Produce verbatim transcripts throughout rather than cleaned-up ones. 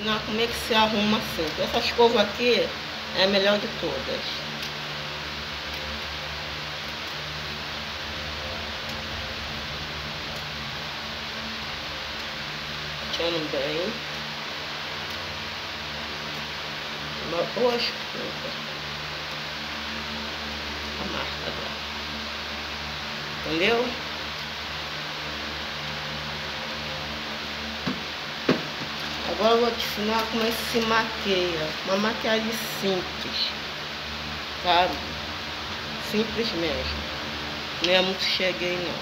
ensinar como é que se arruma assim. Essa escova aqui é a melhor de todas. Tirando bem. Uma boa escova. A marca dela. Entendeu? Agora eu vou te ensinar como é que se maqueia. Uma maquiagem simples, sabe? Simples mesmo. Não é muito cheguei não.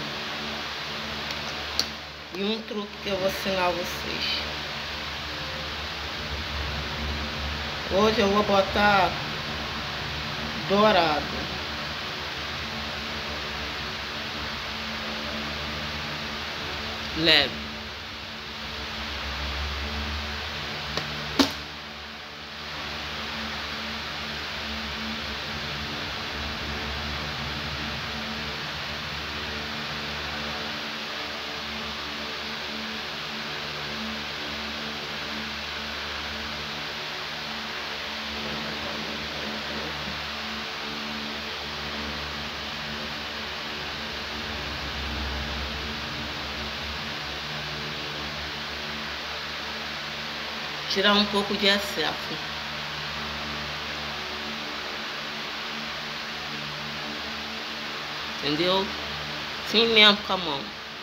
E um truque que eu vou ensinar a vocês. Hoje eu vou botar dourado. Leve. Tirar um pouco de excesso. Entendeu? Assim mesmo com a mão.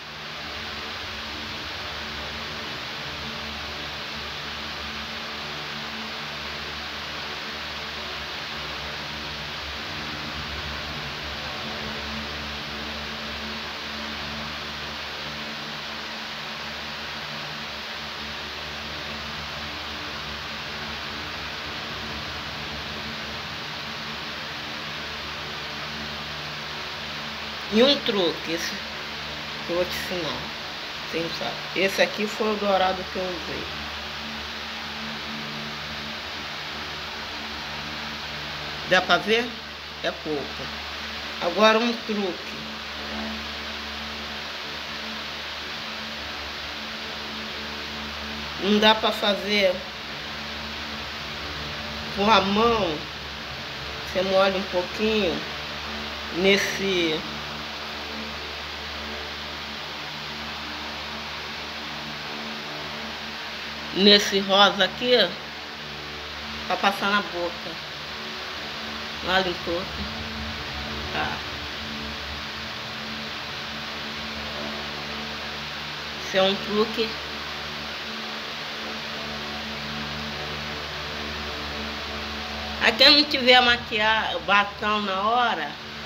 E um truque, esse que eu vou te ensinar. Sim, sabe? Esse aqui foi o dourado que eu usei. Dá pra ver? É pouco. Agora um truque. Não dá pra fazer com a mão. Você molha um pouquinho nesse nesse rosa aqui, pra passar na boca. Lá limpou. Tá. Esse é um truque. A quem não tiver maquiar batom na hora,